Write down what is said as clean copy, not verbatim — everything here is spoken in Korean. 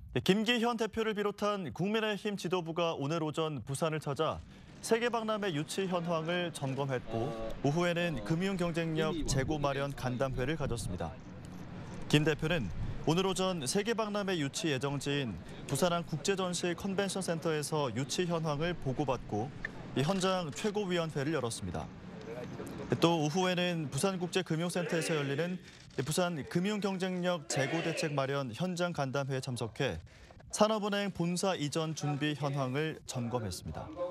김기현 대표를 비롯한 국민의힘 지도부가 오늘 오전 부산을 찾아 세계박람회 유치 현황을 점검했고 오후에는 금융경쟁력 재고 마련 간담회를 가졌습니다. 김 대표는 오늘 오전 세계박람회 유치 예정지인 부산항 국제전시 컨벤션 센터에서 유치 현황을 보고받고 현장 최고위원회를 열었습니다. 또 오후에는 부산국제금융센터에서 열리는 부산 금융경쟁력 재고대책 마련 현장 간담회에 참석해 산업은행 본사 이전 준비 현황을 점검했습니다.